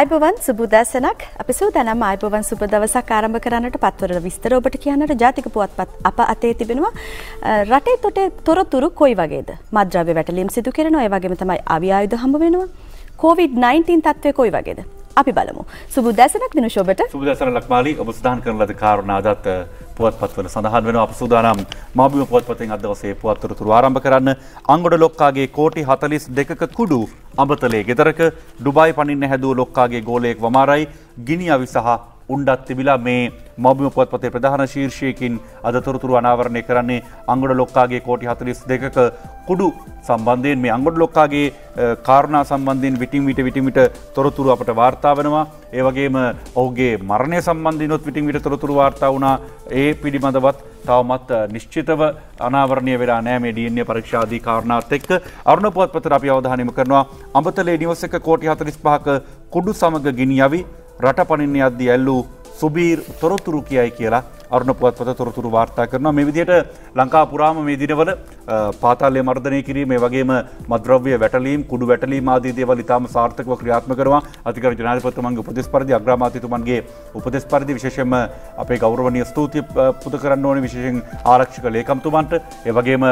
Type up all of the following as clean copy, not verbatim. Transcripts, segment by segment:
ආයුබෝවන් සුබෝදෑසනක් අපි සූදානම් ආයුබෝවන් සුබ දවසක් ආරම්භ කරන්නට පත්වර විස්තර ඔබට කියන්නට ජාතික පුවත්පත් අප අතේ තිබෙනවා රටේ තොටේ තොරතුරු කොයි වගේද මත්ද්‍රව්‍ය වැටලීම් සිදු කරනවා ඒ වගේම තමයි අවි ආයුධ හම්බ වෙනවා COVID-19 තත්ත්වය කොයි වගේද අපි බලමු සුබෝදෑසනක් දිනුෂ ඔබට සුබෝදෑසන ලක්මාලි ඔබ සදාහන් කරන ලද කාරණා අදත් පුවත්පත්වල සඳහන් වෙනවා අප සූදානම් මාබිම පුවත්පතෙන් අද දවසේ පුවත්තරතුරු ආරම්භ කරන්න අංගොඩ ලොක්කාගේ කෝටි 42ක කුඩු අඹතලේ ගෙදරක ඩුබායි පනින්න හැදුව ලොක්කාගේ ගෝලයෙක් වමාරයි ගිනි අවි සහ උණ්ඩත් තිබිලා මේ මාබිම පුවත්පතේ ප්‍රධාන ශීර්ෂයකින් අද තොරතුරු අනාවරණය කරන්නේ අංගොඩ ලොක්කාගේ කෝටි 42ක කුඩු සම්බන්ධයෙන් මේ අංගොඩ ලොක්කාගේ කාරණා සම්බන්ධයෙන් විටින් විට තොරතුරු අපට වාර්තා වෙනවා ඒ වගේම ඔහුගේ මරණය සම්බන්ධිනොත් විටින් විට තොරතුරු වාර්තා වුණා ඒ පිළිබඳවත් තවමත් නිශ්චිතව අනාවරණය වෙලා නැහැ මේ DNA පරීක්ෂා ආදී කාරණාත් එක්ක අරුණ පුවත්පතට අපි අවධානය යොමු කරනවා අඹතලේ නිවස එක කෝටි 45ක කුඩු සමග ගිනි යවි රට පනින්න යද්දී ඇල්ලූ සුබීර් තොරතුරු කියයි කියලා අරුණ පුවත්පත තොරතුරු වාර්තා කරනවා මේ විදිහට ලංකාව පුරාම මේ දිනවල පාතාලය මර්ධනය කිරීම ඒ වගේම මත්ද්‍රව්‍ය වැටලීම් කුඩු වැටලීම් ආදී දේවල් ඉතාම සාර්ථකව ක්‍රියාත්මක කරනවා අධිකාරී ජනාධිපතිතුමන්ගේ උපදෙස් පරිදි අග්‍රාමාත්‍යතුමන්ගේ උපදෙස් පරිදි විශේෂයෙන්ම අපේ ගෞරවනීය ස්තුතිය පුද කරන්න ඕනේ විශේෂයෙන් ආරක්ෂක ලේකම්තුමන්ට ඒ වගේම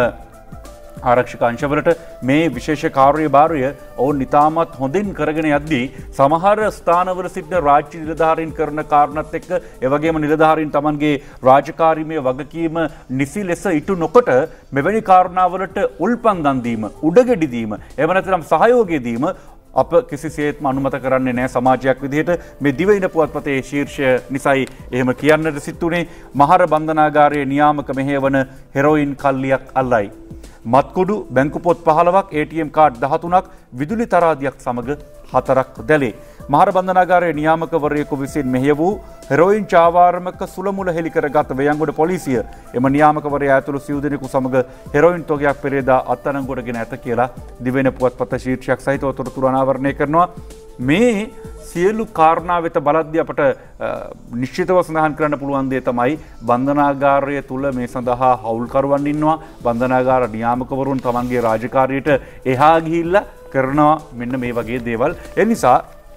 ආරක්ෂක අංශවලට මේ විශේෂ කාර්යභාරය ඔවුන් ඉතාමත් හොඳින් කරගෙන යද්දී සමහර ස්ථානවල සිටින රාජ්‍ය නිලධාරීන් කරන කාරණාත් එක්ක ඒ වගේම නිලධාරීන් Tamanගේ රාජකාරීමය වගකීම නිසි ලෙස ඉටු නොකොට මෙවැනි කාරණාවලට උල්පන් දන් දීම උඩගෙඩි දීම එහෙම නැත්නම් සහයෝගය දීම අප කිසිසේත්ම අනුමත කරන්නේ නැහැ සමාජයක් විදිහට මේ දිවයින පුවත්පතේ ශීර්ෂය නිසයි එහෙම කියන්නට සිටුනේ මහර බන්ධනාගාරයේ නියාමක මෙහෙයවන හෙරොයින් කල්ලියක් අල්ලයි මත්කුඩු බැංකු පොත් 15ක් ATM කාඩ් 13ක් විදුලි තරාදියක් සමග 4ක් දැලේ මහර බන්ධනාගාරයේ නියාමකවරයෙකු විසින් මෙහෙය වූ හෙරොයින් චාවාරමක සුලමුල හෙළි කරගත් වයංගොඩ පොලිසිය එම නියාමකවරයා ඇතුළු සිව් දෙනෙකු සමග හෙරොයින් තොගයක් පෙරේදා අත්අඩංගුවටගෙන ඇත කියලා දිවෙන පුවත්පත ශීර්ෂයක් සහිතව තොරතුරු අනාවරණය කරනවා මේ සියලු කාරණා වෙත බලද්දී අපට නිශ්චිතව සඳහන් කරන්න පුළුවන් දේ තමයි බන්ධනාගාරය තුල මේ සඳහා හවුල්කරුවන් ඉන්නවා බන්ධනාගාර නියාමකවරුන් තමන්ගේ රාජකාරියට එහා ගිහිල්ලා කරනවා මෙන්න මේ වගේ දේවල් ඒ නිසා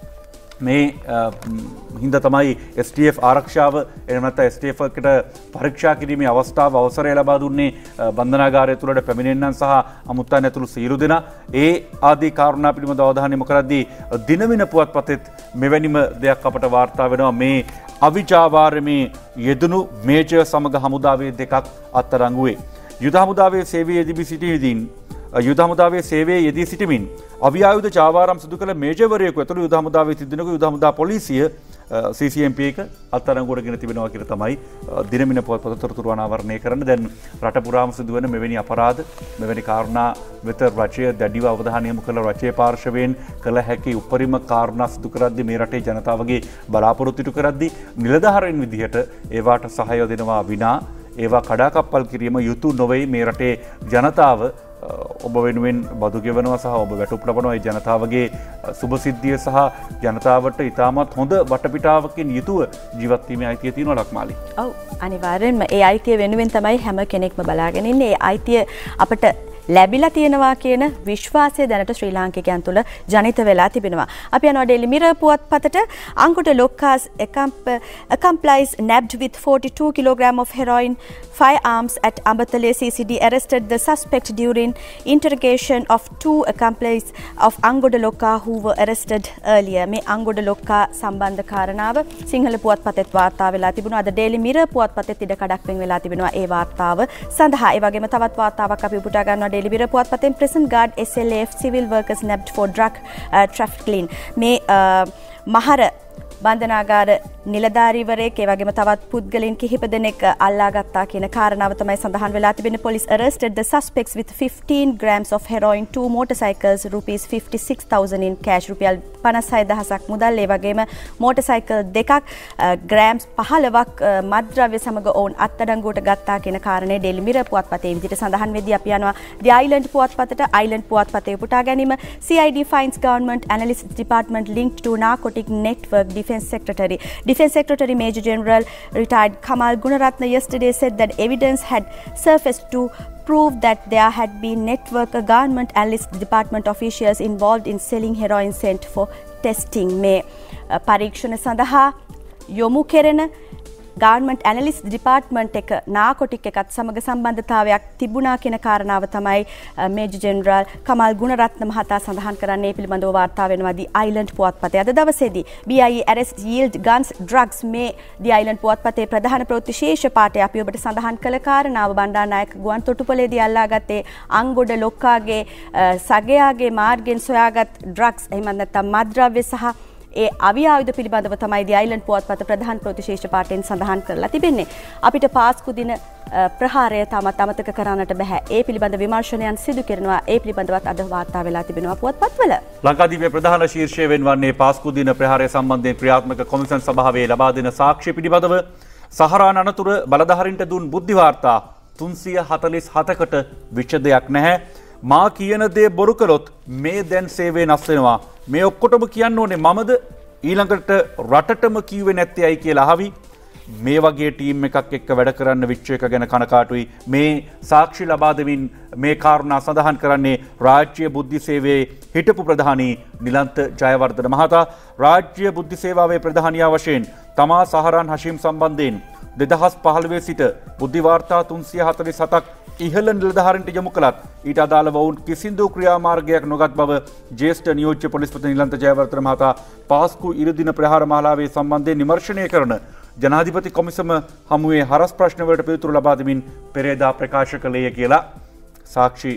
මේ හින්දා තමයි STF ආරක්ෂාව එහෙම නැත්නම් STF එකට පරීක්ෂා කිරීමේ අවස්ථාව අවසරය ලබා දුන්නේ බන්ධනාගාරය තුලට පැමිණෙන්නන් සහ අමුත්තන් ඇතුළු සියලු දෙනා ඒ ආදී කාරණා පිළිබඳව අවධානය යොමු කරද්දී දිනවින පුවත්පතෙත් මෙවැනිම දෙයක් අපට වාර්තා වෙනවා මේ අවිචාවාරමේ යෙදුණු මේජර් සමග හමුදාවේ දෙකක් අත්අඩංගුවේ යුද හමුදාවේ සේවයේ යෙදී සිටින යුද හමුදාවේ සේවයේ යෙදී සිටමින් අවිආයුධ චාවාරම් සිදු කළ මේජර්වරයෙකු ඇතුළු යුද හමුදාවේ තිදෙනෙකු යුද හමුදා පොලිසිය CCMP එක අත්අඩංගුවටගෙන තිබෙනවා කියලා තමයි දිනමින පුවත්පත තොරතුරු අනාවරණය කරන්න දැන් රට පුරාම සිදුවන මෙවැනි අපරාධ මෙවැනි කාරණා වෙත රජය දැඩිව අවධානය යොමු කළ රජයේ පාර්ශවයෙන් කළ හැකි උපරිම කාරණා සිදු කරද්දී මේ රටේ ජනතාවගේ බලාපොරොත්තු ඉටු කරද්දී නිලධාරීන් විදිහට ඒවාට සහාය දෙනවා විනා ඒවා කඩාකප්පල් කිරීම යුතු නොවේ මේ රටේ ජනතාව ඔබ වෙනුවෙන් බදු ගෙවනවා සහ ඔබ වැටුප් ලබනවා ඒ ජනතාවගේ සුබසිද්ධිය සහ ජනතාවට ඉතාමත් හොඳ වටපිටාවකින් යුතුව ජීවත් වීමේ අයිතිය තියෙනවා ලක්මාලි. ඔව් අනිවාර්යෙන්ම ඒ අයිතිය වෙනුවෙන් තමයි හැම කෙනෙක්ම බලාගෙන ඉන්නේ. ඒ අයිතිය අපට ලැබිලා තියෙනවා කියන විශ්වාසය දැනට ශ්‍රී ලාංකිකයන් තුළ ජනිත වෙලා තිබෙනවා. අපි යනවා Daily Mirror පුවත්පතට Angoda ලොක්කාස් accomplice nabbed with 42 kg of heroin, firearms at Ambatale CCD arrested the suspect during interrogation of two accomplices of Angoda Lokka who were arrested earlier. මේ Angoda Lokka සම්බන්ධ කාරණාව සිංහල පුවත්පතෙත් වාර්තා වෙලා තිබුණා. අද Daily Mirror පුවත්පතෙත් ඉඩ කඩක් වෙන් වෙලා තිබෙනවා ඒ වාර්තාව සඳහා. ඒ වගේම තවත් වාර්තාවක් අපි උපුටා ගන්නවා Daily Mirror පුවත්පතෙන් prison guard SLAF civil workers nabbed for drug trafficking. මේ මහර බන්ධනාගාර නිලධාරීවරයෙක් ඒ වගේම තවත් පුද්ගලයන් කිහිප දෙනෙක් අල්ලාගත්තා කියන කාරණාව තමයි සඳහන් වෙලා තිබෙන්නේ. Police arrested the suspects with 15 grams of heroin, 2 motorcycles, rupees 56,000 in cash, රුපියල් 56000ක් මුදල් ඒ වගේම motorcycle දෙකක් grams 15ක් මත්ද්‍රව්‍ය සමග ඔවුන් අත්අඩංගුවට ගත්තා කියන කාරණේ Daily Mirror පුවත්පතේ විදිහට සඳහන් වෙද්දී අපි යනවා The Island පුවත්පතට. Island පුවත්පතේ උපුටා ගැනීම CID finds government analysis department linked to narcotic network. Defence Secretary Major General retired Kamal Gunaratne yesterday said that evidence had surfaced to prove that there had been network government analyst department officials involved in selling heroin sent for testing මේ පරීක්ෂණ සඳහා යොමු කෙරෙන government analyst department එක නාකොටික් එකත් සමග සම්බන්ධතාවයක් තිබුණා කියන කාරණාව තමයි මේජර් ජෙනරාල් කමල් ගුණරත්න මහතා සඳහන් කරන්නේ. මේ පිළිබඳව වාර්තා වෙනවා දී අයිලන්ඩ් පුවත්පතේ අද දවසේදී. BIE arrest yield guns drugs මේ දී අයිලන්ඩ් පුවත්පතේ ප්‍රධාන ප්‍රවෘත්ති ශීර්ෂ පාඨය අපි ඔබට සඳහන් කළ කාරණාව බණ්ඩාරනායක ගුවන් තොටුපළේදී අල්ලාගත්තේ අංගොඩ ලොක්කාගේ සගයාගේ මාර්ගෙන් සොයාගත් ඩ්‍රග්ස් එහෙම නැත්නම් මත්ද්‍රව්‍ය සහ ඒ අවි ආයුධ පිළිබඳව තමයි දී අයිලන්ඩ් පුවත්පත ප්‍රධාන ප්‍රතිශේෂ පාඨයෙන් සඳහන් කරලා තිබෙන්නේ. අපිට පාස්කු දින ප්‍රහාරය තාමත් අමතක කරන්නට බෑ. ඒ පිළිබඳ විමර්ශනයන් සිදු කරනවා. ඒ පිළිබඳවත් අද වාර්තා වෙලා තිබෙනවා පුවත්පත්වල. ලංකාදීපේ ප්‍රධාන ශීර්ෂය වෙන්වන්නේ පාස්කු දින ප්‍රහාරය සම්බන්ධයෙන් ක්‍රියාත්මක කොමිෂන් සභාවේ ලබා දෙන සාක්ෂි පිළිබඳව සහරාන් අනතුර බලධාරීන්ට දුන් බුද්ධි වාර්තා 347කට විචදයක් නැහැ. මා කියන දේ බොරු කළොත් මේ දැන් සේවය නැස් වෙනවා. මේ ඔක්කොටම කියන්න ඕනේ මමද ඊළඟට රටටම කිව්වේ නැත්තේ ඇයි කියලා අහවි. මේ වගේ ටීම් එකක් එක්ක වැඩ කරන්න විච්ච එක ගැන කනකාටුයි. මේ සාක්ෂි ලබා දෙමින් මේ කාරණා සඳහන් කරන්නේ රාජ්‍ය බුද්ධි සේවයේ හිටපු ප්‍රධානී නිලන්ත ජයවර්ධන මහතා. රාජ්‍ය බුද්ධි සේවාවේ ප්‍රධානියා වශයෙන් තමා සහරාන් හෂීම් සම්බන්ධයෙන් 2015 සිට බුද්ධි වාර්තා 347ක් ඉහළ නිලධාරීන්ට යොමු කළත් ඊට අදාළව වුන් කිසිදු ක්‍රියාමාර්ගයක් නොගත් බව ජ්‍යෙෂ්ඨ නියෝජ්‍ය පොලිස්පති නිලන්ත ජයවර්ධන මහතා පාස්කු ඉරුදින ප්‍රහාර මාලාවේ සම්බන්ධයෙන් විමර්ශනය කරන ජනාධිපති කොමිසම හමුවේ හරස් ප්‍රශ්නවලට පිළිතුරු ලබා දෙමින් පෙරේදා ප්‍රකාශ කළේය කියලා සාක්ෂි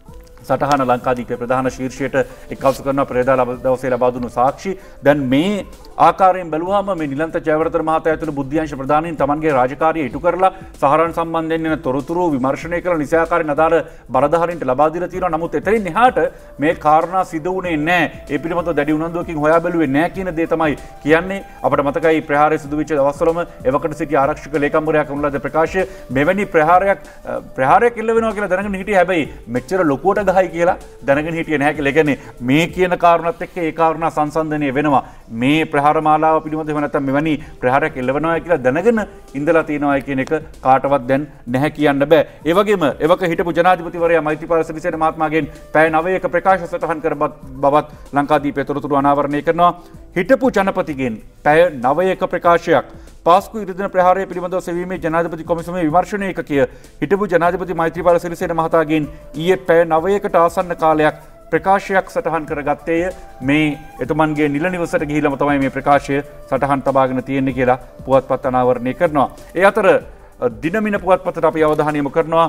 සටහන ලංකාදීපේ ප්‍රධාන ශීර්ෂයට එක්කසු කරන පෙරේදා දවසේ ලබා දුණු සාක්ෂි දැන් මේ ආකාරයෙන් බැලුවාම මේ නිලන්ත ජයවර්ධන මහතා ඇතුළු බුද්ධ්‍යංශ ප්‍රධානීන් තමන්ගේ රාජකාරිය ඉටු කරලා සහරාන් සම්බන්ධයෙන් එන තොරතුරු විමර්ශනය කරලා නිසාකාරයෙන් අදාළ බලධාරීන්ට ලබා දීලා තියෙනවා. නමුත් එතනින් එහාට මේ කාරණා සිදු වුණේ නැහැ. ඒ පිළිබඳව දැඩි උනන්දුවකින් හොයා බැලුවේ නැහැ කියන දේ තමයි කියන්නේ. අපිට මතකයි ප්‍රහාරය සිදු වෙච්ච දවස්වලම එවකට සිටි ආරක්ෂක ලේකම්වරයා කරන ලද ප්‍රකාශය මෙවැනි ප්‍රහාරයක් ඉල්ල වෙනවා කියලා දැනගෙන හිටියේ. හැබැයි මෙච්චර ලොකුවට ගහයි කියලා දැනගෙන හිටියේ නැහැ කියලා. ඒ කියන්නේ මේ කියන කාරණාත් එක්ක ඒ කාරණා සංසන්දනය වෙනවා. මේ මාලාව පිළිබඳව නැත්නම් මෙවැනි ප්‍රහාරයක් එල්ලවනවා කියලා දැනගෙන ඉඳලා තියෙනවා කියන එක කාටවත් දැන් නැහැ කියන්න බෑ. ඒ වගේම එවක හිටපු ජනාධිපතිවරයා මෛත්‍රීපාල සිරිසේන මහත්මයාගෙන් පැය 9ක ප්‍රකාශ සටහන් කර බවත් ලංකාදීපේ තොරතුරු අනාවරණය කරනවා. හිටපු ජනපතිගෙන් පැය 9ක ප්‍රකාශයක් පාස්කු ඉරිදින ප්‍රහාරය පිළිබඳව සෙවීමේ ජනාධිපති කොමිසමේ විමර්ශන ඒකකය හිටපු ජනාධිපති මෛත්‍රීපාල සිරිසේන මහතාගෙන් ඊයේ පැය 9කට ආසන්න කාලයක් ප්‍රකාශයක් සටහන් කරගත්තේය. මේ එතුමන්ගේ නිල නිවසට ගිහිල්ලාම තමයි මේ ප්‍රකාශය සටහන් තබාගෙන තියෙන්නේ කියලා පුවත්පත් අනාවරණය කරනවා. ඒ අතර දිනමින පුවත්පතට අපි අවධානය යොමු කරනවා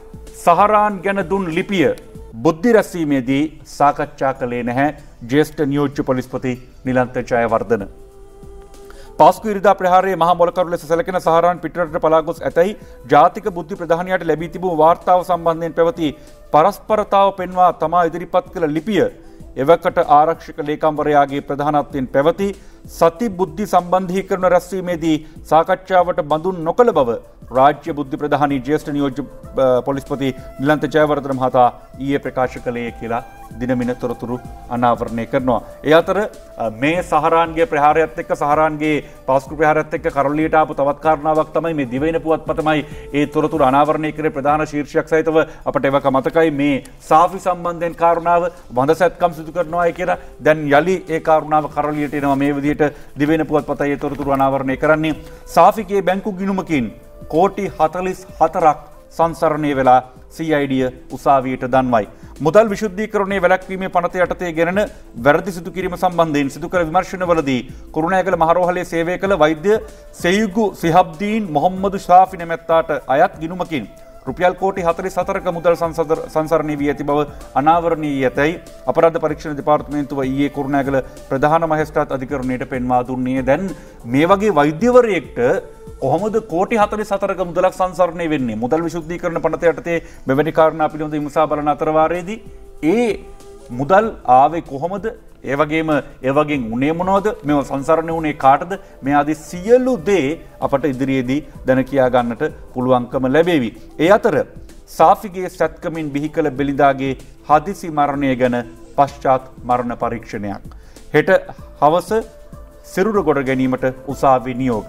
සහරාන් ගැන දුන් ලිපිය බුද්ධි රැස්වීමේදී සාකච්ඡා කළේ නැහැ ජ්‍යෙෂ්ඨ නියෝජ්‍ය පොලිස්පති නිලන්ත ජයවර්ධන. පාස්කු ඉරිදා ප්‍රහාරයේ මහා මොලකරු ලෙස සැලකෙන සහරාන් පිටරටට පලා ගොස් ඇතැයි ජාතික බුද්ධි ප්‍රධානියාට ලැබී තිබූ වාර්තාව සම්බන්ධයෙන් පැවති පරස්පරතාව පෙන්වා තමා ඉදිරිපත් කළ ලිපිය එවකට ආරක්ෂක ලේකම්වරයාගේ ප්‍රධානත්වයෙන් පැවති සති බුද්ධි සම්බන්ධීකරණ රැස්වීමේදී සාකච්ඡාවට බඳුන් නොකළ බව රාජ්‍ය බුද්ධි ප්‍රධානී ජ්‍යෙෂ්ඨ නියෝජ්‍ය පොලිස්පති නිලන්ත ජයවර්ධන මහතා ඊයේ ප්‍රකාශ කළේ කියලා දිනමින තොරතුරු අනාවරණය කරනවා. ඒ අතර මේ සහරාන්ගේ ප්‍රහාරයත් එක්ක සහරාන්ගේ පාස්කු ප්‍රහාරයත් එක්ක කරලියට ආපු තවත් කාරණාවක් තමයි මේ දිවයින පුවත්පතමයි ඒ තොරතුරු අනාවරණය කරේ ප්‍රධාන ශීර්ෂයක් සහිතව අපට එවක මතකයි මේ සාෆි සම්බන්ධයෙන් කාරණාව වඳසැත්කම් සිදු කරනවායි කියලා. දැන් යලි ඒ කාරණාව කරලියට එනවා. මේ විදිහට දිවයින පුවත්පතයි ඒ තොරතුරු අනාවරණය කරන්නේ. සාෆිගේ බැංකු ගිණුමකින් කෝටි 44ක් සංසරණය වෙලා CID උසාවියට දන්වයි. මුදල් විශුද්ධීකරණයේ වැළැක්වීමේ පනත යටතේ ගෙනෙන වැරදි සිදු කිරීම සම්බන්ධයෙන් සිදු කළ විමර්ශනවලදී කුරුණෑගල මහරෝහලේ සේවය කළ වෛද්‍ය සෙයුගු සිහබ්දීන් මොහම්මදු ශාෆි නැමැත්තාට අයත් ගිණුමකින් රුපියල් කෝටි 44ක මුදල් සංසරණය වී ඇති බව අනාවරණී ඇතැයි අපරාධ පරීක්ෂණ දෙපාර්තමේන්තුව ඊයේ කුරුණෑගල ප්‍රධාන මහේස්ත්‍රාත් අධිකරණයට පෙන්වා දුන්නේ. දැන් මේ වගේ වෛද්‍යවරයෙක්ට කොහොමද කෝටි 44ක මුදලක් සංසරණය වෙන්නේ? මුදල් විශුද්ධීකරණ පනත යටතේ මෙවැනි කාරණා පිළිබඳව විමසා බලන අතරවාරයේදී ඒ මුදල් ආවේ කොහොමද? ඒ වගේම ඒ වගේ උනේ මොනවද? මේව සංසරණය වුණේ කාටද? මේ ආදී සියලු දේ අපට ඉදිරියේදී දැන කියා ගන්නට පුළුවන්කම ලැබෙවි. ඒ අතර සාෆිගේ සත්කමින් බිහි කළ බෙලිදාගේ හදිසි මරණය ගැන පශ්චාත් මරණ පරීක්ෂණයක් හෙට හවස සිරුර ගොඩ ගැනීමට උසාවි නියෝග.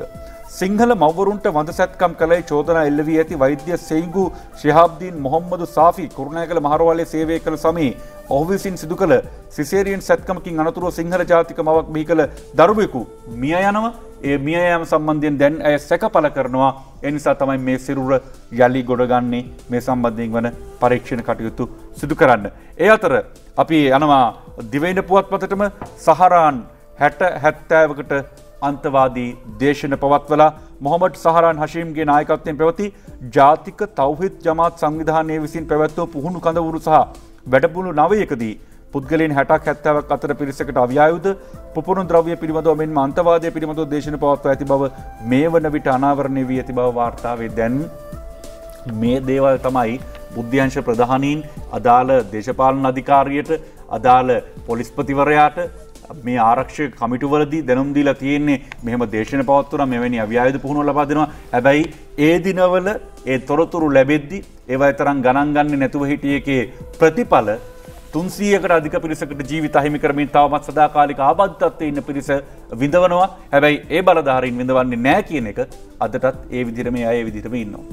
සිංහල මව්වරුන්ට වඳ සැත්කම් කළේ චෝදනා එල්ල වී ඇති වෛද්‍ය සෙයිගු ශිහාබ්දීන් මොහම්මදු සාෆි කුරුණෑගල මහරවලේ සේවය කළ සමයේ ඔහු විසින් සිදු කළ සිසේරියන් සැත්කමකින් අනතුරුව සිංහල ජාතික මවක් බිහි කළ දරුවෙකු මිය යනවා. ඒ මිය යාම සම්බන්ධයෙන් දැන් ඇය සැක පළ කරනවා. ඒ නිසා තමයි මේ සිරුර යලි ගොඩගන්නේ මේ සම්බන්ධයෙන් වන පරීක්ෂණ කටයුතු සිදු කරන්න. ඒ අතර අපි යනවා දිවයින පුවත්පතටම සහරාන් 60-70කට අන්තවාදී දේශන පවත්වලා මොහමඩ් සහරාන් හෂීම්ගේ නායකත්වයෙන් පැවති ජාතික තෞහිද් ජමාත් සංවිධානය විසින් පැවැත්වූ පුහුණු කඳවුරු සහ වැඩපුළු 9කදී පුද්ගලයන් 60-70ක් අතර පිරිසකට අවියායුධ පුපුරුම් ද්‍රව්‍ය පිළිබඳව මෙන්ම අන්තවාදය පිළිබඳව දේශන පවත්වා ඇති බව මේ වන විට අනාවරණය වී ඇති බව වාර්තා වේ. දැන් මේ දේවල් තමයි බුද්ධ්‍යංශ ප්‍රධානීන් අදාළ දේශපාලන අධිකාරියට අදාළ පොලිස්පතිවරයාට මේ ආරක්ෂක කමිටුවලදී දැනුම් දීලා තියෙන්නේ මෙහෙම දේශන පවත්වනවා මෙවැනි අවියායුධ පුහුණුව ලබා දෙනවා. හැබැයි ඒ දිනවල ඒ තොරතුරු ලැබෙද්දී ඒවා තරම් ගණන් ගන්නේ නැතුව හිටිය එකේ ප්‍රතිඵල 300කට අධික පිරිසකට ජීවිත අහිමි කරමින් තවමත් සදාකාලික ආබාධිතත්වයේ ඉන්න පිරිස විඳවනවා. හැබැයි ඒ බලධාරීන් විඳවන්නේ නැහැ කියන එක අදටත් ඒ විදිහට මේ අය ඒ විදිහටම ඉන්නවා.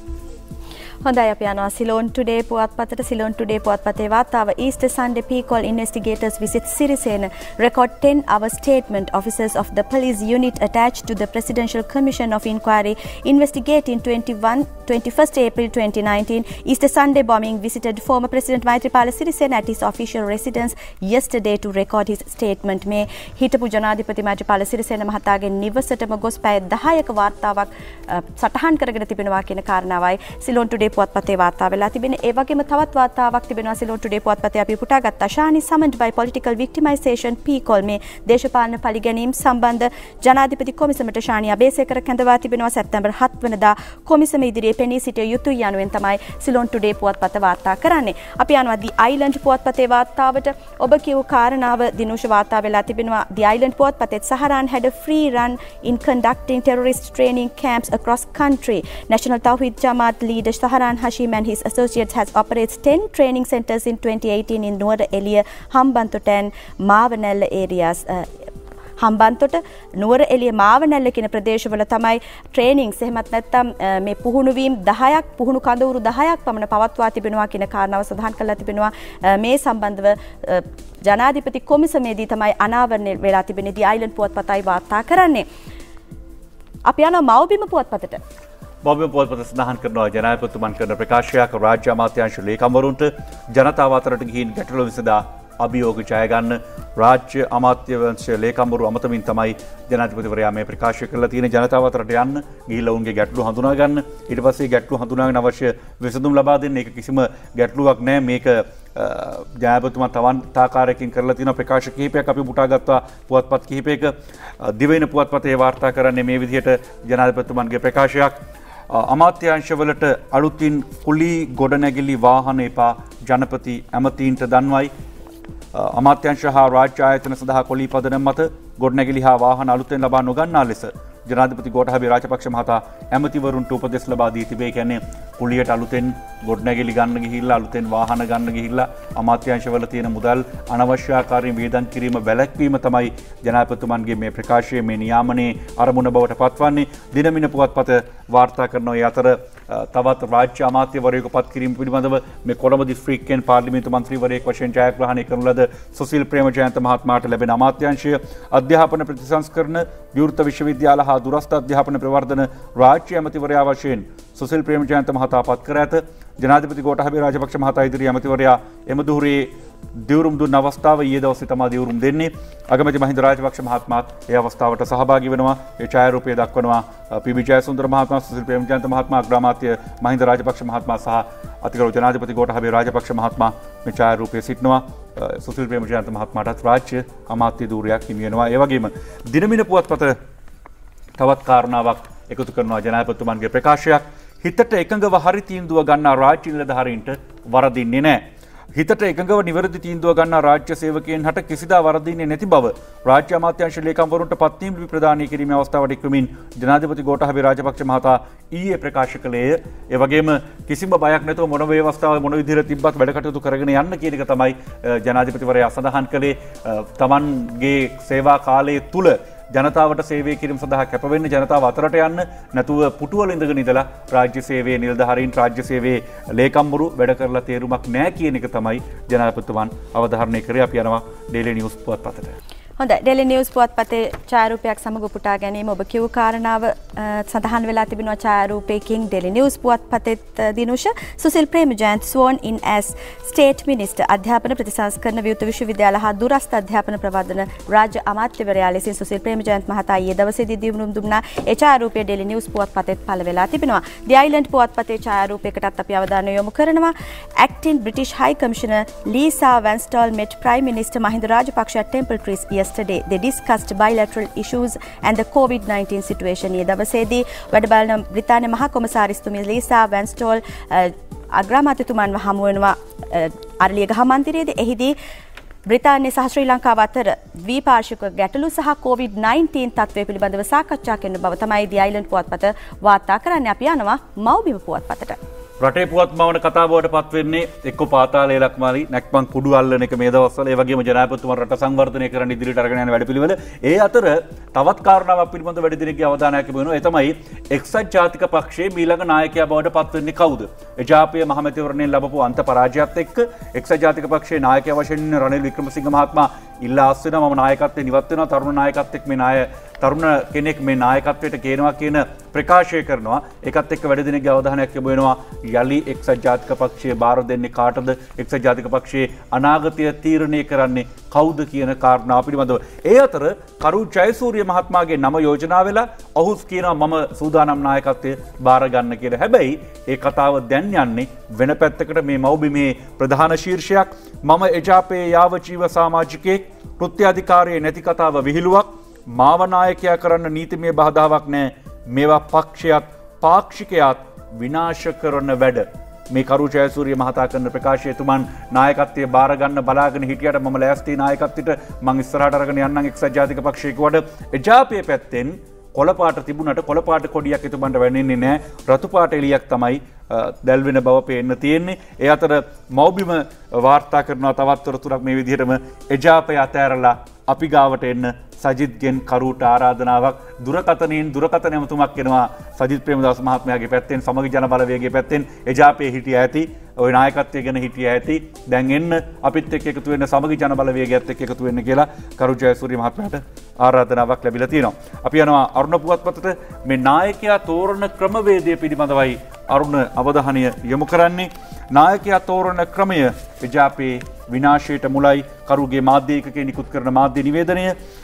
හොඳයි අපි යනවා සිලෝන් ටුඩේ පුවත්පතට. සිලෝන් ටුඩේ පුවත්පතේ වාර්තාව Easter Sunday Peacall investigators visit Sirisena record 10-hour statement. Officers of the police unit attached to the Presidential Commission of Inquiry investigating 21st April 2019 Easter Sunday bombing visited former President Maithripala Sirisena at his official residence yesterday to record his statement. මේ හිටපු ජනාධිපති මෛත්‍රීපාල සිරිසේන මහතාගේ නිවසටම ගොස් පැය 10ක වාර්තාවක් සටහන් කරගෙන තිබෙනවා කියන කාරණාවයි සිලෝන් ටුඩේ පුවත්පතේ වාර්තා වෙලා තිබෙනවා. ඒ වගේම තවත් වාර්තාවක් තිබෙනවා සිලෝන් ටුඩේ පුවත්පතේ අපි පුටා ගත්තා. Shani summoned by political victimization Peacall මේ දේශපාලන පරිගැනීම් සම්බන්ධ ජනාධිපති කොමිසමට ශානි අබේසේකර කැඳවා තිබෙනවා. සැප්තැම්බර් 7 වෙනිදා කොමිසම ඉදිරියේ පෙනී සිටිය යුතුයි යනුවෙන් තමයි සිලෝන් ටුඩේ පුවත්පත වාර්තා කරන්නේ. අපි යනවා The Island පුවත්පතේ වාර්තාවට. ඔබ කියු කාරණාව දිනුෂ වාර්තා වෙලා තිබෙනවා. The Island පුවත්පතේ Saharan had a free run in conducting terrorist training camps across country. National Tawhid Jamaat leader Saharan Hashim and his associates has operates 10 training centers in 2018 in Nuwara Eliya, Hambantota and Mavanella areas. Hambantota නුවර එළිය මාවනැල්ල කියන ප්‍රදේශවල තමයි trainings එහෙමත් නැත්නම් මේ පුහුණු වීම් 10ක් පුහුණු කඳවුරු 10ක් පමණ පවත්වා තිබෙනවා කියන කාරණාව සඳහන් කරලා තිබෙනවා. මේ සම්බන්ධව ජනාධිපති කොමිසමේදී තමයි අනාවරණය වෙලා තිබෙන්නේ. දී අයිලන්ඩ් පුවත්පතයි වාර්තා කරන්නේ. අපි යනවා මව්බිම පුවත්පතට. මව්බිම පුවත්පත සඳහන් කරනවා ජනාධිපතිතුමන් කරන ප්‍රකාශයක් රාජ්‍ය අමාත්‍යාංශ ලේකම්වරුන්ට ජනතාව අතරට ගිහින් ගැටලු විසඳා අභියෝග ජය ගන්න රාජ්‍ය අමාත්‍යාංශ ලේකම්වරු අමතමින් තමයි ජනාධිපතිවරයා මේ ප්‍රකාශය කරලා තියෙන. ජනතාව අතරට යන්න ගිහිල්ලා උන්ගේ ගැටලු හඳුනා ගන්න ඊට පස්සේ ගැටලු හඳුනාගෙන අවශ්‍ය විසඳුම් ලබා දෙන්න. ඒක කිසිම ගැටලුවක් නැහැ. මේක ජනාධිපතිතුමා තවන් තාකාරයකින් කරලා තියෙන ප්‍රකාශ කිහිපයක් අපි පුටා ගත්තා පුවත්පත් කිහිපයක. දිවයින පුවත්පතේ වාර්තා කරන්නේ මේ විදිහට ජනාධිපතිතුමන්ගේ ප්‍රකාශයක්. අමාත්‍යාංශවලට අලුතින් කුලී ගොඩනැගිලි වාහන එපා ජනපති ඇමතීන්ට දන්වයි. අමාත්‍යංශ හා රාජ්‍ය ආයතන සඳහා කොලී පදනම මත ගොඩනැගිලි හා වාහන අලුතෙන් ලබා නොගන්නා ලෙස ජනාධිපති ගෝඨාභය රාජපක්ෂ මහතා ඇමතිවරුන්ට උපදෙස් ලබා දී තිබේ. කියන්නේ කුලියට අලුතෙන් ගොඩනැගිලි ගන්න ගිහිල්ලා අලුතෙන් වාහන ගන්න ගිහිල්ලා අමාත්‍යාංශවල තියෙන මුදල් අනවශ්‍ය ආකාරයෙන් වියදම් කිරීම වැළැක්වීම තමයි ජනාධිපතිතුමන්ගේ මේ ප්‍රකාශයේ මේ නියාමනයේ අරමුණ බවට පත්වන්නේ. දිනමින පුවත්පත වාර්තා කරන ඒ අතර තවත් රාජ්‍ය අමාත්‍යවරයෙකු පත් කිරීම පිළිබඳව මේ කොළඹ දිස්ත්‍රික්කයෙන් පාර්ලිමේන්තු මන්ත්‍රීවරයෙක් වශයෙන් ජයග්‍රහණය කරන ලද සුසිල් ප්‍රේමජයන්ත මහත්මයාට ලැබෙන අමාත්‍යාංශය අධ්‍යාපන ප්‍රතිසංස්කරණ විවෘත විශ්වවිද්‍යාල හා දුරස්ථ අධ්‍යාපන ප්‍රවර්ධන රාජ්‍ය ඇමතිවරයා වශයෙන් සුසිල් ප්‍රේමජයන්ත මහතා පත් කර ඇත. ජනාධිපති ගෝඨාභය රාජපක්ෂ මහතා ඉදිරියේ ඇමතිවරයා එම දුහුරේ දිවුරුම් දුන්න අවස්ථාව ඊයේ දවසේ තමයි දිවුරුම් දෙන්නේ. අගමැති මහින්ද රාජපක්ෂ මහත්මයාත් ඒ අවස්ථාවට සහභාගී වෙනවා. ඒ ඡායාරූපය දක්වනවා පී.බී. ජයසුන්දර මහත්මයා, සුසිල් ප්‍රේමජයන්ත මහත්මයා, අග්‍රාමාත්‍ය මහින්ද රාජපක්ෂ මහත්මයා සහ අතිගරු ජනාධිපති ගෝඨාභය රාජපක්ෂ මහත්මයා මේ ඡායාරූපයේ සිටිනවා. සුසිල් ප්‍රේමජයන්ත මහත්මයාටත් රාජ්‍ය අමාත්‍ය ධූරයක් හිමි වෙනවා. ඒ වගේම දිනමින පුවත්පත තවත් කාරණාවක් එකතු කරනවා ජනාධිපතිතුමන්ගේ ප්‍රකාශයක්. හිතට එකඟව හරි තීන්දුව ගන්නා රාජ්‍ය නිලධාරීන්ට වරදින්නේ නැහැ. හිතට එකඟව නිවැරදි තීන්දුව ගන්නා රාජ්‍ය සේවකයන් හට කිසිදා වරදින්නේ නැති බව රාජ්‍ය අමාත්‍යාංශ ලේකම්වරුන්ට පත්වීම් ලිපි ප්‍රදානය කිරීමේ අවස්ථාවට එක්වමින් ජනාධිපති ගෝඨාභය රාජපක්ෂ මහතා ඊයේ ප්‍රකාශ කළේය. ඒ වගේම කිසිම බයක් නැතුව මොන ව්‍යවස්ථාව මොන විදිහට තිබ්බත් වැඩ කටයුතු කරගෙන යන්න කියන එක තමයි ජනාධිපතිවරයා සඳහන් කළේ. තමන්ගේ සේවා කාලය තුල ජනතාවට සේවය කිරීම සඳහා කැප වෙන්න, ජනතාව අතරට යන්න, නැතුව පුටුවල ඉඳගෙන ඉඳලා රාජ්‍ය සේවයේ නිලධාරීන්, රාජ්‍ය සේවයේ ලේකම්වරු වැඩ කරලා තේරුමක් නැහැ කියන එක තමයි ජනාධිපතිතුමන් අවධාරණය කරේ. අපි යනවා ඩේලි නිවුස් පුවත්පතට. හොඳයි, ඩේලි නිවුස් පුවත්පතේ ඡායාරූපයක් සමග උපුටා ගැනීම ඔබ කියව කාරණාව සඳහන් වෙලා තිබෙනවා ඡායාරූපයකින්. ඩේලි නිවුස් පුවත්පතෙත් Dinusha Susil Premajayantha sworn in as state minister අධ්‍යාපන ප්‍රතිසංස්කරණ විවෘත විශ්වවිද්‍යාල හා දුරස්ථ අධ්‍යාපන ප්‍රවර්ධන රාජ්‍ය අමාත්‍යවරයා ලෙසින් සුසිල් ප්‍රේමජයන්ත මහතා ඊයේ දවසේදී දිනුම් දුන්නා. ඒ ඡායාරූපය ඩේලි නිවුස් පුවත්පතෙත් පළ වෙලා තිබෙනවා. ඩි අයිලන්ඩ් පුවත්පතේ ඡායාරූපයකටත් අපි අවධානය යොමු කරනවා. acting British High Commissioner Lisa Vanstall met Prime Minister Mahinda Rajapaksa at Temple Trees yesterday. They discussed bilateral issues and the COVID-19 situation. ඊයේ දවසේදී වැඩ බලන බ්‍රිතාන්‍ය මහා කොමසාරිස්තුමිය ලීසා වැන්ස්ටෝල් අග්‍රාමාත්‍යතුමන්ව හමු වෙනවා අරලියගහ මන්දිරයේදී. එහිදී බ්‍රිතාන්‍ය සහ ශ්‍රී ලංකාව අතර ද්විපාර්ශ්වික ගැටලු සහ COVID-19 තත්ත්වය පිළිබඳව සාකච්ඡා කරන බව තමයි ඩි අයිලන්ඩ් පුවත්පත වාර්තා කරන්නේ. අපි යනවා මව්බිම පුවත්පතට. රටේ පුවත් මවන කතාබවට පත් වෙන්නේ එක්ක පාතාල ලක්මාරි නැක්මන් කුඩු අල්ලන එක මේ දවස්වල. ඒ වගේම ජනාධිපතිතුමා රට සංවර්ධනය කරන්න ඉදිරියට අරගෙන යන වැඩපිළිවෙල. ඒ අතර තවත් කාරණාවක් පිළිබඳව වැඩි දිනක අවධානයක් යොමු වෙනවා. ඒ තමයි එක්සත් ජාතික පක්ෂයේ ඊළඟ නායකයා බවට පත් වෙන්නේ කවුද? එජාපයේ මහමැතිවරණයෙන් ලැබපු අන්ත පරාජයත් එක්ක එක්සත් ජාතික පක්ෂයේ නායකයා වශයෙන් ඉන්න රනිල් වික්‍රමසිංහ මහත්මයා ඉල්ලා අස් වෙනවා. මම නායකත්වයෙන් ඉවත් වෙනවා. තරුණ නායකත්වයක් මේ තරුණ කෙනෙක් මේ නායකත්වයට ගේනවා කියන ප්‍රකාශය කරනවා. ඒකත් එක්ක වැඩි දිනක අවධානයක් යොමු වෙනවා. යලි එක්සත් ජාතික පක්ෂයේ බාර දෙන්නේ කාටද? එක්සත් ජාතික පක්ෂයේ අනාගතය තීරණය කරන්නේ කවුද කියන කාරණාව පිළිබඳව. ඒ අතර කරු ජයසූරිය මහත්මයාගේ නම යෝජනා වෙලා ඔහු කියනවා මම සූදානම් නායකත්වය බාර ගන්න කියලා. හැබැයි ඒ කතාව දැන් යන්නේ වෙන පැත්තකට. මේ මව්බිමේ ප්‍රධාන ශීර්ෂයක් මම එජාපයේ යාවජීව සමාජිකයෙක්, කෘත්‍යාධිකාරයේ නැති කතාව විහිළුවක්, මාව නායකයා කරන්න නීතිමය බාධාවක් නැහැ, මේවා පක්ෂයත් පාක්ෂිකයාත් විනාශ කරන වැඩ. මේ කරු ජයසූරිය මහතා කරන ප්‍රකාශය තුමන් නායකත්වයේ බාර ගන්න බලාගෙන හිටියට මම ලෑස්ති නායකත්වයට මං ඉස්සරහට අරගෙන යන්නම් එක්සත් ජාතික පක්ෂයේ කිව්වට එජාපයේ පැත්තෙන් කොළපාට තිබුණට කොළපාට කොඩියක් එතුමන්ට වැනෙන්නේ නැහැ. රතු පාට එලියක් තමයි දැල්වෙන බව පේන්න තියෙන්නේ. ඒ අතර මව්බිම වාර්තා කරනවා තවත් තොරතුරක් මේ විදිහටම එජාපය අතෑරලා අපි ගාවට එන්න සජිත්ගෙන් කරුට ආරාධනාවක්. දුරකථනයෙන් දුරකථන ඇමතුමක් එනවා සජිත් ප්‍රේමදාස මහත්මයාගේ පැත්තෙන්, සමගි ජන බලවේගයේ පැත්තෙන්. එජාපයේ හිටිය ඇති, ওই නායකත්වය ගැන හිටිය ඇති, දැන් එන්න අපිත් එක්ක එකතු වෙන්න, සමගි ජන බලවේගයත් එක්ක එකතු වෙන්න කියලා කරු ජයසූරිය මහත්මයාට ආරාධනාවක් ලැබිලා තියෙනවා. අපි යනවා අරුණ පුවත්පතට. මේ නායකයා තෝරන ක්‍රමවේදය පිළිබඳවයි අරුණ අවධානය යොමු කරන්නේ. නායකයා තෝරන ක්‍රමය එජාපයේ විනාශයට මුලයි. කරුගේ මාධ්‍ය ඒකකයේ නිකුත් කරන මාධ්‍ය නිවේදනය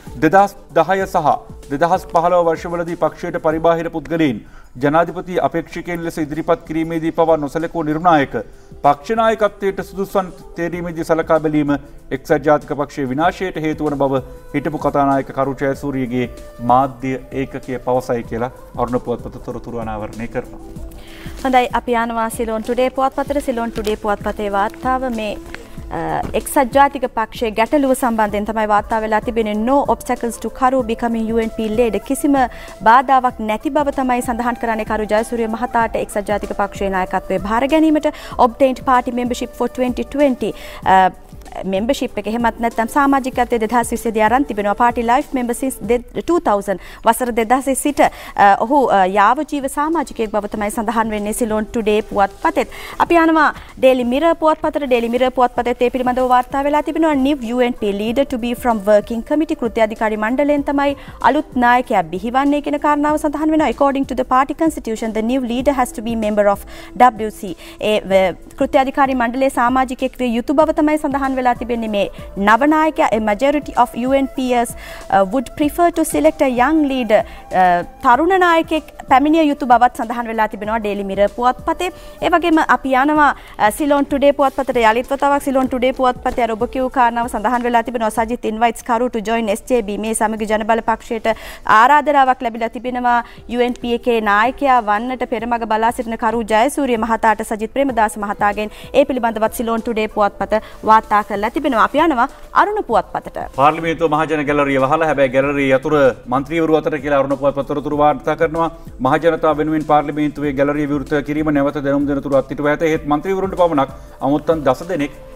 2010 සහ 2015 වර්ෂවලදී පක්ෂයට පරිබාහිර පුද්ගලයන් ජනාධිපති අපේක්ෂකයන් ලෙස ඉදිරිපත් කිරීමේදී පවා නොසැලකූ නිර්ණායක පක්ෂ නායකත්වයට සුදුසුවන් තේරීමේදී සලකා බැලීම එක්සත් ජාතික පක්ෂයේ විනාශයට හේතු වන බව හිටපු කතානායක කරු ජයසූරියගේ මාධ්‍ය ඒකකය පවසයි කියලා අරුණ පුවත්පත තොරතුරු අනාවරණය කරනවා. හොඳයි, අපි යනවා සිලෝන් ටුඩේ පුවත්පතට. සිලෝන් ටුඩේ පුවත්පතේ වාර්තාව මේ එක්සත් ජාතික පක්ෂයේ ගැටලුව සම්බන්ධයෙන් තමයි වාර්තා වෙලා තිබෙන්නේ. no obstacles to Karu becoming UNP leader. කිසිම බාධාවක් නැති බව තමයි සඳහන් කරන්නේ කරු ජයසූරිය මහතාට එක්සත් ජාතික පක්ෂයේ නායකත්වයේ භාර ගැනීමට. obtained party membership for 2020 membership එක එහෙමත් නැත්නම් සමාජිකත්වයේ 2020 දී ආරම්භ තිබෙනවා. party life member since 2000 වසර 2000 සිට ඔහු යාවජීව සමාජිකයෙක් බව තමයි සඳහන් වෙන්නේ සිලෝන් ටුඩේ පුවත්පතේ. අපි යනවා ඩේලි මිරර් පුවත්පතට. ඩේලි මිරර් පුවත්පතේ ඒ පිළිබඳව වාර්තා වෙලා තිබෙනවා. new UNP leader to be from working committee. කෘත්‍යාධිකාරී මණ්ඩලයෙන් තමයි අලුත් නායකයා බිහිවන්නේ කියන කාරණාව සඳහන් වෙනවා. according to the party constitution the new leader has to be member of WC. ඒ කෘත්‍යාධිකාරී මණ්ඩලයේ සමාජිකයෙක් විය යුතු බව තමයි සඳහන් වෙලා තිබෙන්නේ. මේ නව නායකයා a majority of UNPers would prefer to select a young leader. තරුණ නායකයෙක් පැමිණිය යුතු බවත් සඳහන් වෙලා තිබෙනවා ඩේලි මිරර් පුවත්පතේ. ඒ වගේම අපි යනවා සිලෝන් ටුඩේ පුවත්පතට. යලිත් වතාවක් සිලෝන් ටුඩේ පුවත්පතේ අර ඔබ කියූ කාරණාව සඳහන් වෙලා තිබෙනවා. Sajith invites Karu to join SJB. මේ සමගි ජනබල පක්ෂයට ආරාධනාවක් ලැබිලා තිබෙනවා. UNP එකේ නායකයා වන්නට පෙරමග බලා සිටින කරු ජයසූරිය මහතාට සජිත් ප්‍රේමදාස මහතාගෙන් ඒ පිළිබඳවත් සිලෝන් ටුඩේ පුවත්පත වාර්තා කරලා තිබෙනවා. අපි යනවා අරුණ පුවත්පතට. පාර්ලිමේන්තුව මහජන ගැලරිය වහලා හැබැයි ගැලරිය යතුර මන්ත්‍රීවරු අතර කියලා අරුණ පුවත්පත තොරතුරු වාර්තා කරනවා. මහජනතාව වෙනුවෙන් පාර්ලිමේන්තුවේ ගැලරිය විවෘත කිරීම නැවත දැනුම් දෙනතුරු අත්හිටුව ඇත. ඒත් මන්ත්‍රීවරුන්ට පමණක් අමුත්තන් 10 දෙනෙක්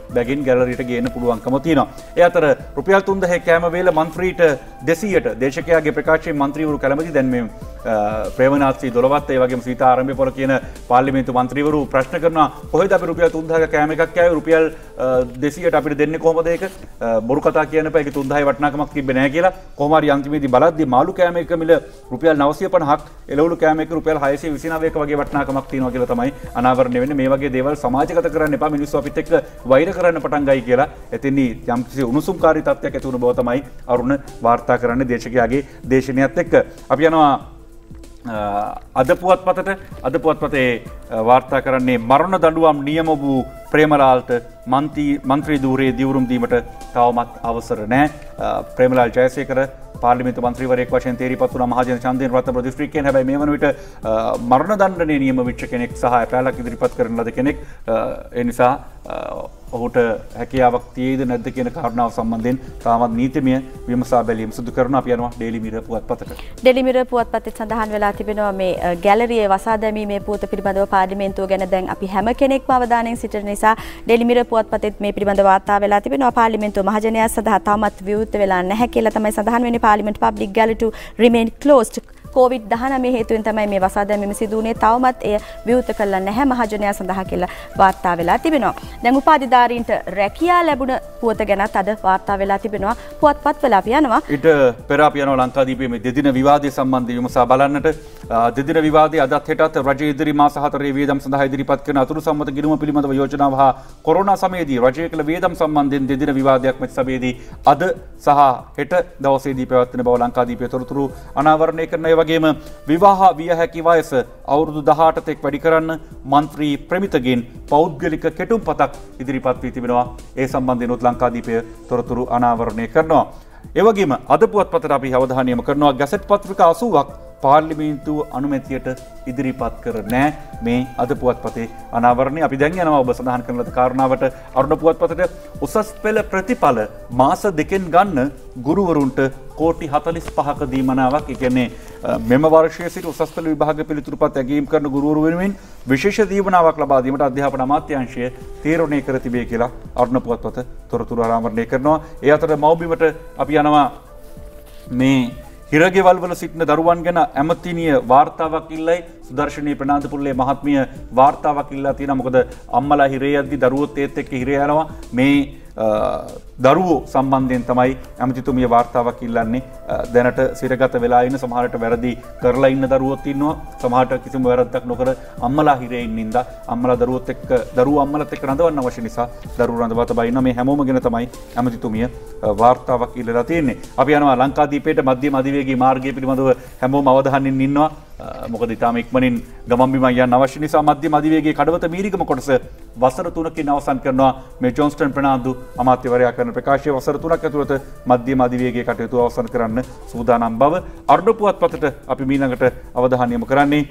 බැගින් ගැලරියට ගේන්න පුළුවන්කම තියෙනවා. ඒ අතර රුපියල් 3000 කෑම වේල මන්ත්‍රීට 200ට දේශකයාගේ ප්‍රකාශයෙන් මන්ත්‍රීවරු කැමති. දැන් මේ ප්‍රේමනාත් දොළවත් ඒ වගේම සීතා ආරම්භපොර කියන පාර්ලිමේන්තු මන්ත්‍රීවරු ප්‍රශ්න කරනවා කොහෙද අපි රුපියල් 3000ක කෑම එකක් කෑවේ රුපියල් 200ට අපිට දෙන්නේ කොහොමද ඒක බොරු කතා කියන්න එපා ඒක 3000 වටිනාකමක් තිබ්බේ නැහැ කියලා. කොහොම හරි අන්තිමේදී බලද්දී මාළු කෑම එක මිල රුපියල් 950ක් එළවලු කෑම එක රුපියල් 629ක වගේ වටිනාකමක් තියෙනවා කියලා තමයි අනාවරණය වෙන්නේ. මේ වගේ දේවල් සමාජගත කරන්න එපා මිනිස්සු අපිත් එක්ක වෛර කරන්න පටන් ගයි කියලා. එතෙන්දී යම්කිසි උණුසුම්කාරී තත්ත්වයක් ඇති වුණ බව තමයි අරුණ වාර්තා කරන්නේ දේශකයාගේ දේශනයත් එක්ක. අපි යනවා අද පුවත්පතේ වාර්තා කරන්නේ මරණ දඬුවම් නියම වූ ප්‍රේමලාල්ට මන්ත්‍රී ධූරයේ දිවුරුම් දීමට තවමත් අවසර නැහැ. ප්‍රේමලාල් ජයසේකර පාර්ලිමේන්තු මන්ත්‍රීවරයෙක් වශයෙන් තේරීපත් වුණා මහජන ඡන්දයෙන් රත්නපුර දිස්ත්‍රික්කයෙන්. හැබැයි මේ වන විට මරණ දණ්ඩනය නියම වෙච්ච කෙනෙක් සහ අපෑලක් ඉදිරිපත් කරන ලද කෙනෙක්. ඒ නිසා ඔහුට හැකියාවක් තියෙයිද නැද්ද කියන කාරණාව සම්බන්ධයෙන් තාමත් නීතිමය විමසා බැලීම සිදු කරනවා. අපි යනවා ඩේලි මිරර් පුවත්පතට. ඩේලි මිරර් පුවත්පතේ සඳහන් වෙලා තිබෙනවා මේ ගැලරියේ වසා දැමීමේ පුවත පිළිබඳව පාර්ලිමේන්තුව ගැන දැන් අපි හැම කෙනෙක්ම අවධානයෙන් සිටින නිසා ඩේලි මිරර් පුවත්පතෙත් මේ පිළිබඳව වාර්තා වෙලා තිබෙනවා. පාර්ලිමේන්තුව මහජනයා සඳහා තාමත් විවෘත වෙලා නැහැ කියලා තමයි සඳහන් වෙන්නේ. Parliament public gallery to remain closed. COVID-19 හේතුවෙන් තමයි මේ වසා දැමීම සිදු වුණේ. තවමත් එය විවෘත කරලා නැහැ මහජනයා සඳහා කියලා වාර්තා වෙලා තිබෙනවා. දැන් උපාධිධාරීන්ට රැකියා ලැබුණ පුවත ගැනත් අද වාර්තා වෙලා තිබෙනවා. පුවත්පත්වල අපි යනවා. ඊට පෙර අපි යනවා ලංකාදීපයේ මේ දෙදින විවාදය සම්බන්ධව විමසා බලන්නට. දෙදින විවාදයේ අදත් හෙටත් රජය ඉදිරි මාස 4 වියදම් සඳහා ඉදිරිපත් කරන අතුරු සම්මත ගිණුම පිළිබඳව යෝජනාව හා කොරෝනා සමයේදී රජය කළ වියදම් සම්බන්ධයෙන් දෙදින විවාදයක් මෙත් සභාවේදී අද සහ හෙට දවසේදී පැවැත්වෙන බව ලංකාදීපයේ තොරතුරු අනාවරණය කරන වගේම විවාහ විය හැකි වයස අවුරුදු 18 තෙක් වැඩි කරන්න මන්ත්‍රී ප්‍රමිතගෙන් පෞද්ගලික කෙටුම්පතක් ඉදිරිපත් වී තිබෙනවා. ඒ සම්බන්ධයෙන් උත් ලංකාදීපය තොරතුරු අනාවරණය කරනවා. ඒ වගේම අද පුවත්පතට අපි අවධානය යොමු කරනවා ගැසට් පත්‍රිකා 80ක් පාර්ලිමේන්තුව අනුමැතියට ඉදිරිපත් කර නැහැ. මේ අද පුවත්පතේ අනාවරණය. අපි දැන් යනවා ඔබ සඳහන් කරන ලද කාරණාවට. අරුණ පුවත්පතට උසස් පෙළ ප්‍රතිඵල මාස 2කින් ගන්න ගුරුවරුන්ට කෝටි 45ක දීමනාවක්. ඒ කියන්නේ මෙම වර්ෂයේ සිට උසස් පෙළ විභාග පිළිතුරුපත් ඇගීම් කරන ගුරුවරු වෙනුවෙන් විශේෂ දීමනාවක් ලබා දීමට අධ්‍යාපන අමාත්‍යාංශය තීරණය කර තිබේ කියලා අරුණ පුවත්පත තොරතුරු අනාවරණය කරනවා. ඒ අතර මව්බිමට අපි යනවා මේ හිරගෙවල් වල සිටින දරුවන් ගැන ඇමතිනිය වාර්තාවක් ඉල්ලයි. සුදර්ශනී ප්‍රනාන්දපුල්ලේ මහත්මිය වාර්තාවක් ඉල්ලා තියෙනවා. මොකද අම්මලා හිරේ යද්දි දරුවොත් ඒත් එක්ක හිරේ යනවා. මේ දරුවෝ සම්බන්ධයෙන් තමයි ඇමතිතුමිය වාර්තාවක් ඉල්ලන්නේ. දැනට සිරගත වෙලා ඉන්න සමහරට වැරදි කරලා ඉන්න දරුවොත් ඉන්නවා. සමහරට කිසිම වැරද්දක් නොකර අම්මලා හිරේ ඉන්න ඉඳා අම්මලා දරුවොත් එක්ක දරුවෝ අම්මලත් එක්ක රඳවන්න අවශ්‍ය නිසා දරුවෝ රඳවා තබා ඉන්න මේ හැමෝම ගැන තමයි ඇමතිතුමිය වාර්තාවක් ඉල්ලලා තියෙන්නේ. අපි යනවා ලංකාදීපයට මධ්‍යම අධිවේගී මාර්ගය පිළිබඳව හැමෝම අවධානයෙන් ඉන්නවා. මොකද ඉතාම ඉක්මනින් ගමන් බිමන් යන්න අවශ්‍ය නිසා මධ්‍යම අධිවේගයේ කඩවත මීරිගම කොටස වසර 3කින් අවසන් කරනවා. මේ ජොන්ස්ටන් ප්‍රනාන්දු අමාත්‍යවරයා කරන ප්‍රකාශය වසර 3ක් ඇතුළත මධ්‍යම අධිවේගයේ කටයුතු අවසන් කරන්න සූදානම් බව. අරුණ පුවත්පතට අපි ඊළඟට අවධානය යොමු කරන්නේ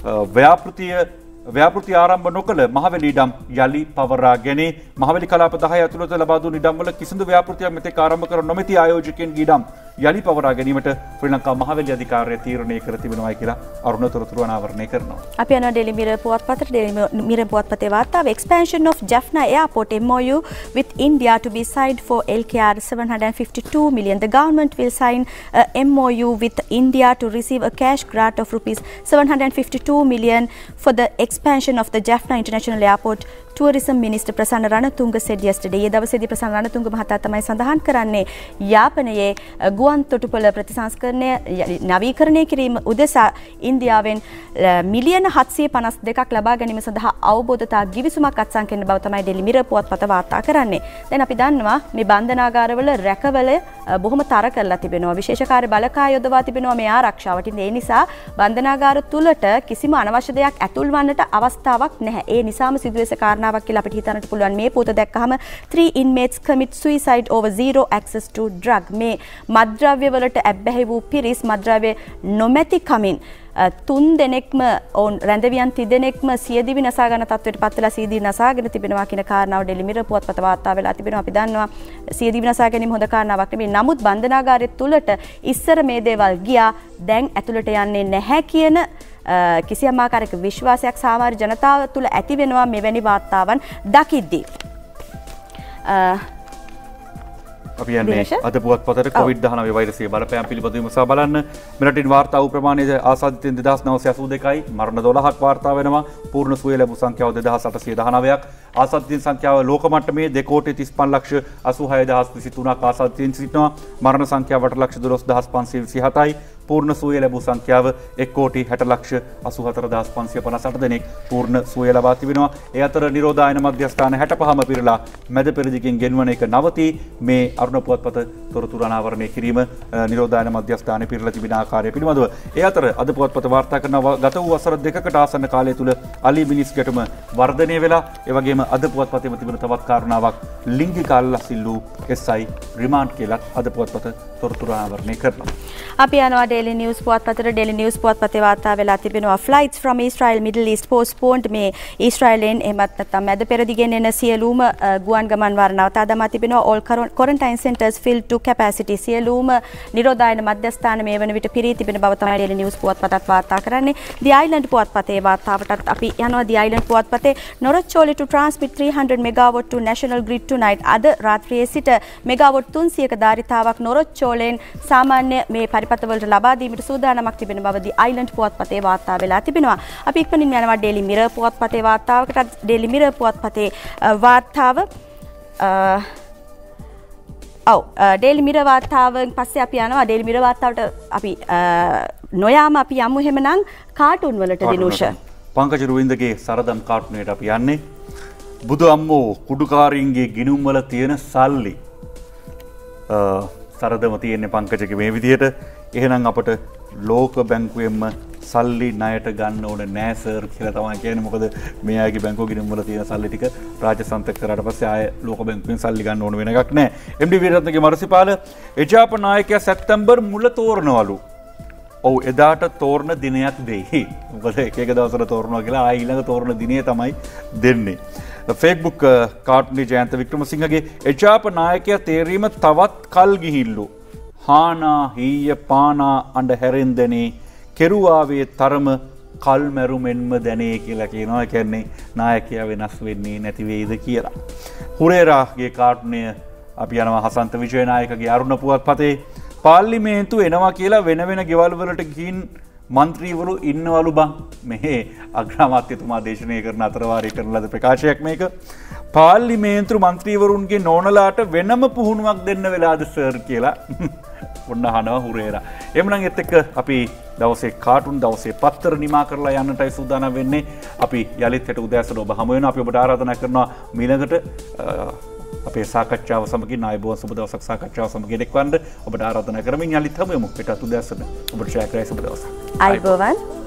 ව්‍යාපෘති ආරම්භ නොකළ මහවැලි ඉඩම් යලි පවරා ගැනේ. මහවැලි කලාප 10 ඇතුළත ලබා දුන් ඉඩම්වල කිසිදු ව්‍යාපෘතියක් මෙතෙක් ආරම්භ කර නොමැති ආයෝජකයන්ගේ ඉඩම් යලි පවරා ගැනීමට ශ්‍රී ලංකා මහවැලි අධිකාරිය තීරණය කර තිබෙනවා කියලා අරුණ තොරතුරු අනාවරණය කරනවා. අපි යනවා ඩේලි මිරර් පුවත්පතට. ඩේලි මිරර් පුවත්පතේ වාර්තාව expansion of Jaffna Airport MOU with India to be signed for LKR 752 million. The government will sign a MOU with India to receive a cash grant of rupees 752 million for the expansion of the Jaffna International Airport. Tourism Minister Prasanna Ranatunga said yesterday. ඒ දවසේදී ප්‍රසන්න රණතුංග මහතා තමයි සඳහන් කරන්නේ යාපනයේ ගුවන් තොටුපළ ප්‍රතිසංස්කරණය නවීකරණය කිරීම උදෙසා ඉන්දියාවෙන් මිලියන 752ක් ලබා ගැනීම සඳහා අවබෝධතා ගිවිසුමක් අත්සන් කරන බව තමයි ඩේලි මිරර් පුවත්පත වාර්තා කරන්නේ. දැන් අපි දන්නවා මේ බන්ධනාගාරවල රැකවල බොහොම තර කරලා තිබෙනවා. විශේෂකාර්ය බලකාය යොදවා තිබෙනවා මේ ආරක්ෂාවට. ඒ නිසා බන්ධනාගාර තුලට කිසිම අනවශ්‍ය දෙයක් ඇතුල් වන්නට අවස්ථාවක් නැහැ. ඒ නිසාම සිදුවෙස කාරණාවක් කියලා අපිට හිතන්නට පුළුවන්. මේ පොත දැක්කහම 3 inmates commit suicide over zero access to drug. මේ මත්ද්‍රව්‍ය වලට ඇබ්බැහි වූ පිරිස් මත්ද්‍රව්‍ය නොමැති කමින් තුන් දෙනෙක්ම රැඳවියන් තිදෙනෙක්ම සියදිවි නසා ගන්න තත්ත්වයට පත් වෙලා සියදිවි නසාගෙන තිබෙනවා කියන කාරණාව ඩේලි මිරර් පුවත්පත වාර්තා වෙලා තිබෙනවා. අපි දන්නවා සියදිවි නසා ගැනීම හොඳ කාරණාවක් නෙමෙයි. නමුත් බන්ධනාගාරය තුලට ඉස්සර මේ දේවල් ගියා දැන් ඇතුළට යන්නේ නැහැ කියන කිසියම් ආකාරයක විශ්වාසයක් සාමාන්‍ය ජනතාව තුළ ඇති වෙනවා මෙවැනි වාර්තාවන් දකිද්දී. අපි යන්නේ අද පුවත්පතට COVID-19 වෛරසයේ බලපෑම පිළිබඳව විමසා බලන්න. මෙරටින් වාර්තා වූ ප්‍රමාණය ආසාදිතයින් 2982යි, මරණ 12ක් වාර්තා වෙනවා. පූර්ණ සුවය ලැබූ සංඛ්‍යාව 2819ක්. ආසාදිතයින් සංඛ්‍යාව ලෝක මට්ටමේ 2,35,86023ක් ආසාදිතයින් සිටිනවා. මරණ සංඛ්‍යාව 8,12,527යි. පූර්ණ සුවය ලැබූ සංඛ්‍යාව 1,60,84,558 දෙනෙක් පූර්ණ සුවය ලබා තිබෙනවා. ඒ අතර නිරෝධායන මධ්‍යස්ථාන 65ම පිරලා මැද පෙරදිගින් ගෙන්වන එක නවතී. මේ අරුණ පුවත්පත තොරතුරු අනාවරණය කිරීම නිරෝධායන මධ්‍යස්ථානයේ පිරලා තිබෙන ආකාරය පිළිබඳව. ඒ අතර අද පුවත්පත වාර්තා කරන ගත වූ වසර දෙකකට ආසන්න කාලය තුල අලි මිනිස් ගැටුම වර්ධනය වෙලා, ඒ වගේම අද පුවත්පතේම තිබෙන තවත් කාරණාවක් ලිංගික අල්ලසිල් වූ SI රිමාන්ඩ් කියලා අද පුවත්පත තොරතුරු අනාවරණය කරනවා. අපි යනවා Daily News පුවත්පතට. Daily News පුවත්පතේ වාර්තා වෙලා තිබෙනවා flights from Israel Middle East postponed. මේ ඊශ්‍රායලෙන් එහෙමත් නැත්නම් මැද පෙරදිගෙන් එන සියලුම ගුවන් ගමන් වාර නවතා දමා තිබෙනවා. all quarantine centers filled to capacity. සියලුම නිරෝධායන මධ්‍යස්ථාන මේ වන විට පිරී තිබෙන බව තමයි Daily News පුවත්පතත් වාර්තා කරන්නේ. The Island පුවත්පතේ වාර්තාවටත් අපි යනවා. The Island පුවත්පතේ Norwich to transmit 300 megawatt to national grid tonight. අද රාත්‍රියේ සිට මෙගාවොට් 300ක ධාරිතාවක් නොරොච්චෝලෙන් සාමාන්‍ය මේ පරිපථවලට ලබා දීමට සූදානමක් තිබෙන බව The Island පුවත්පතේ වාර්තා වෙලා තිබෙනවා. අපි ඉක්මනින් යනවා Daily Mirror පුවත්පතේ වාර්තාවකට. Daily Mirror පුවත්පතේ වාර්තාව Daily Mirror වාර්තාවෙන් පස්සේ අපි යනවා Daily Mirror වාර්තාවට අපි නොයාම අපි යමු එහෙමනම් කාටුන් වලට දිනුෂ. පංකජ රුවින්දගේ සරදම් කාටුනේට අපි යන්නේ. බුදු අම්මෝ කුඩුකාරින්ගේ ගිණුම් වල තියෙන සල්ලි සරදම තියෙන්නේ පංකජගේ මේ විදිහට. එහෙනම් අපට ලෝක බැංකුවෙන්ම සල්ලි ණයට ගන්න ඕන නෑ සර් කියලා තමයි කියන්නේ. මොකද මේ අයගේ බැංකුව ගිණුම් වල තියෙන සල්ලි ටික රාජසන්තක කරාට පස්සේ ආය ලෝක බැංකුවෙන් සල්ලි ගන්න ඕන වෙන එකක් නෑ. MD වීරරත්නගේ මරසිපාල එජාප නායකයා සැප්තැම්බර් මුල තෝරනවලු. ඔව් එදාට තෝරන දිනයක් දෙයි. මොකද එක දවසට තෝරනවා කියලා ආයි ඊළඟ තෝරන දිනේ තමයි දෙන්නේ. Facebook කාටුනි ජයන්ත වික්‍රමසිංහගේ එජාප නායකයා තේරීම තවත් කල් ගිහිල්ලු. හානා හීය පානා අඬ හැරෙන්දනේ කෙරුවාවේ තරම කල් මැරුමෙන්ම දැනේ කියලා කියනවා. කියන්නේ නායකයා වෙනස් වෙන්නේ නැති වෙයිද කියලා. හුරේරාගේ කාටුනය අපි යනවා හසන්ත විජයනායකගේ අරුණ පුවත්පතේ. පාර්ලිමේන්තු එනවා කියලා වෙන වෙන ගෙවල් වලට ගිහින් මන්ත්‍රීවරු ඉන්නවලු බං. මේ අග්‍රාමාත්‍යතුමා දේශනය කරන අතරවාරය කරන ලද ප්‍රකාශයක් මේක. පාර්ලිමේන්තු මන්ත්‍රීවරුන්ගේ නෝනලාට වෙනම පුහුණුවක් දෙන්න වෙලාද සර් කියලා ඔන්න අහනවා හුරේරා. එhmenan එත් එක්ක අපි දවසේ කාටුන් දවසේ පත්තර නිමා කරලා යන්නටයි සූදානම් වෙන්නේ. අපි යලිත් හෙට උදෑසන ඔබ හමු වෙනවා. අපි ඔබට ආරාධනා කරනවා ඊළඟට අපේ සාකච්ඡාව සමගින් ආයුබෝවන් සුබ දවසක් සාකච්ඡාව සමගින් එක්වන්න ඔබට ආරාධනා කරමින් යලිත් හමු වෙමු. හෙට උදෑසන ඔබට ශාක්‍රයි සුබ දවසක්. ආයුබෝවන්.